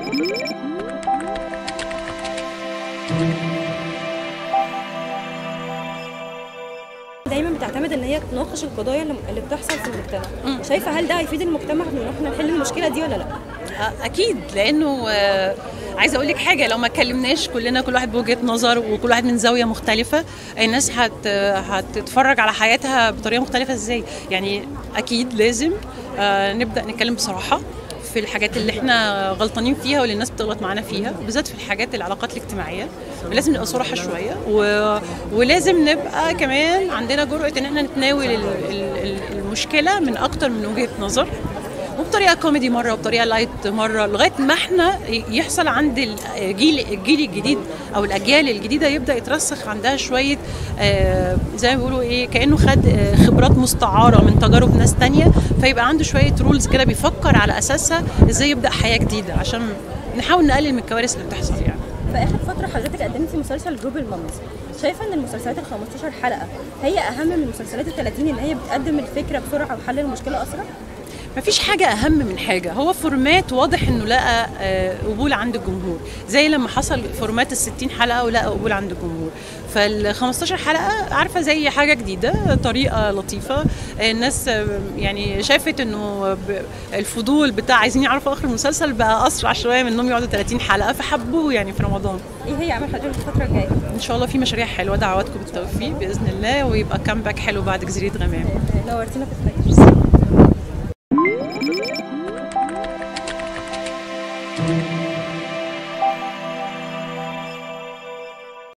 دايما بتعتمد ان هي تناقش القضايا اللي بتحصل في المجتمع. شايفه هل ده هيفيد المجتمع ان احنا نحل المشكله دي ولا لا؟ اكيد، لانه عايزه اقول لك حاجه، لو ما اتكلمناش كلنا كل واحد بوجهه نظر وكل واحد من زاويه مختلفه، الناس هتتفرج على حياتها بطريقه مختلفه ازاي؟ يعني اكيد لازم نبدا نتكلم بصراحه في الحاجات اللي احنا غلطانين فيها واللي الناس بتغلط معانا فيها، بالذات في الحاجات العلاقات الاجتماعيه. لازم نبقى صراحه شويه ولازم نبقى كمان عندنا جرأة ان احنا نتناول المشكله من اكتر من وجهه نظر، وبطريقه كوميدي مره وبطريقه لايت مره، لغايه ما احنا يحصل عند الجيل الجديد او الاجيال الجديده يبدا يترسخ عندها شويه زي ما بيقولوا ايه، كانه خد خبرات مستعاره من تجارب ناس تانية، فيبقى عنده شويه رولز كده بيفكر على اساسها ازاي يبدا حياه جديده، عشان نحاول نقلل من الكوارث اللي بتحصل يعني. في اخر فتره حضرتك قدمتي مسلسل جروب المامز، شايفه ان المسلسلات ال 15 حلقه هي اهم من المسلسلات ال 30 ان هي بتقدم الفكره بسرعه وحل المشكله اسرع؟ مفيش حاجة أهم من حاجة، هو فورمات واضح إنه لقى قبول عند الجمهور، زي لما حصل فورمات ال60 حلقة ولقى قبول عند الجمهور. فال15 حلقة عارفة زي حاجة جديدة، طريقة لطيفة، الناس يعني شافت إنه الفضول بتاع عايزين يعرفوا آخر المسلسل بقى أسرع شوية من إنهم يقعدوا 30 حلقة، فحبوه يعني في رمضان. إيه هي عمل حضرتك الفترة الجاية؟ إن شاء الله في مشاريع حلوة، دعواتكم بالتوفيق بإذن الله، ويبقى كامباك حلو بعد جزيرة غمام. نورتينا في الفجر.